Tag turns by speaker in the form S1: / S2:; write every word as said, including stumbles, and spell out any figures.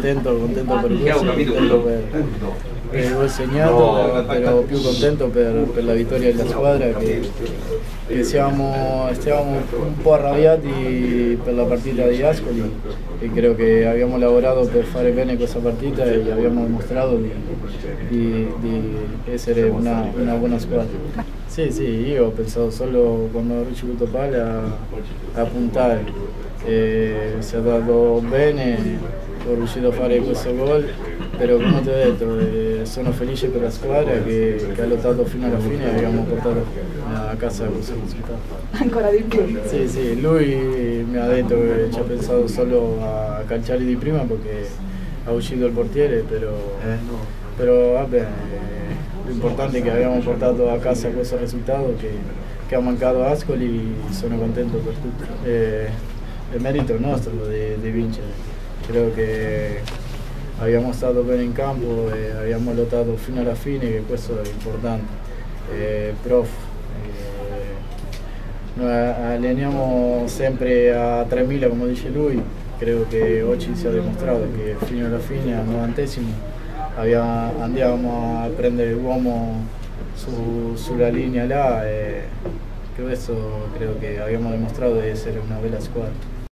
S1: contento, contento per questo, contento per, per il gol segnato, però più contento per, per la vittoria della squadra, che, che siamo, stiamo un po' arrabbiati per la partita di Ascoli, e credo che abbiamo lavorato per fare bene questa partita e abbiamo dimostrato di, di, di essere una, una buona squadra. Sì, sì, io ho pensato solo quando ho ricevuto palla a, a puntare, e si è dato bene, ho riuscito a fare questo gol, però come ti ho detto eh, sono felice per la squadra che, che ha lottato fino alla fine e abbiamo portato a casa questo risultato.
S2: Ancora di più?
S1: Sì, sì, lui mi ha detto che ci ha pensato solo a calciare di prima perché ha uscito il portiere, però, però vabbè, l'importante è che abbiamo portato a casa questo risultato che, che ha mancato Ascoli, sono contento per tutto. E, il merito è nostro di, di vincere, credo che abbiamo stato bene in campo e abbiamo lottato fino alla fine, che questo è importante. Eh, prof, eh, noi alleniamo sempre a tremila come dice lui, credo che oggi si è dimostrato che fino alla fine, al novantesimo, andiamo a prendere l'uomo su, sulla linea là, e questo credo che abbiamo dimostrato di essere una bella squadra.